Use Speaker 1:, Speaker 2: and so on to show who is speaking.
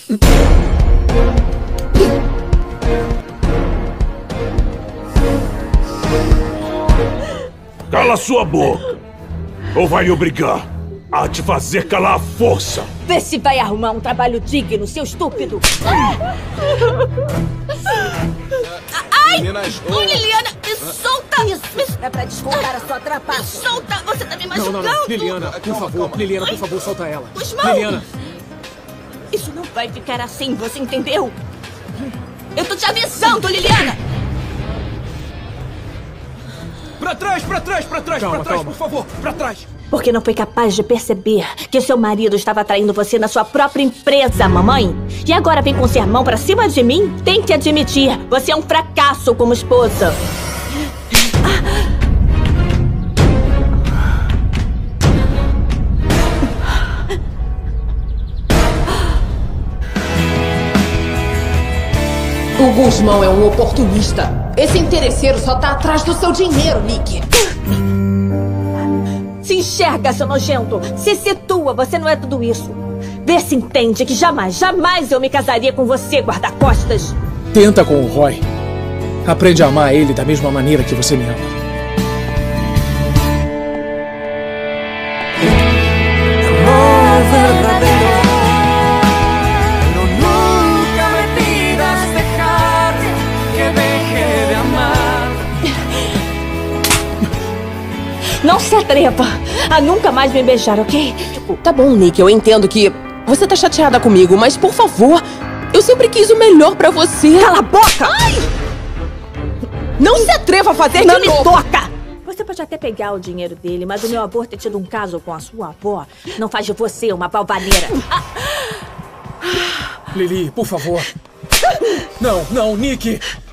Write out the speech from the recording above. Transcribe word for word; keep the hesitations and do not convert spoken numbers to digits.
Speaker 1: Cala sua boca! Ou vai me obrigar a te fazer calar a força!
Speaker 2: Vê se vai arrumar um trabalho digno, seu estúpido! Ai!
Speaker 3: Meninas,
Speaker 2: Ô, Liliana, me solta! Isso é pra descontar a sua trapaça. Me solta! Você tá me machucando!
Speaker 4: Não, não, não. Liliana, por favor. Liliana, por favor, solta ela.
Speaker 2: Osmão!
Speaker 4: Liliana!
Speaker 2: Isso não vai ficar assim, você entendeu? Eu tô te avisando, Liliana!
Speaker 4: Pra trás, pra trás, pra trás,
Speaker 3: calma,
Speaker 4: pra trás,
Speaker 3: calma.
Speaker 4: por favor, pra trás.
Speaker 2: Porque não foi capaz de perceber que seu marido estava traindo você na sua própria empresa, mamãe? E agora vem com sermão pra cima de mim? Tem que admitir, você é um fracasso como esposa.
Speaker 5: O Guzmão é um oportunista. Esse interesseiro só tá atrás do seu dinheiro, Nick.
Speaker 2: Se enxerga, seu nojento. Se situa, você não é tudo isso. Vê se entende que jamais, jamais eu me casaria com você, guarda-costas.
Speaker 4: Tenta com o Roy. Aprende a amar ele da mesma maneira que você me ama.
Speaker 2: Não se atreva a nunca mais me beijar, ok?
Speaker 5: Tá bom, Nick, eu entendo que você tá chateada comigo, mas por favor, eu sempre quis o melhor pra você.
Speaker 2: Cala a boca!
Speaker 5: Ai! Não se atreva a fazer
Speaker 2: Não
Speaker 5: de
Speaker 2: me
Speaker 5: novo.
Speaker 2: toca! Você pode até pegar o dinheiro dele, mas o meu avô ter tido um caso com a sua avó não faz de você uma balvaneira.
Speaker 4: Lili, por favor. Não, não, Nick.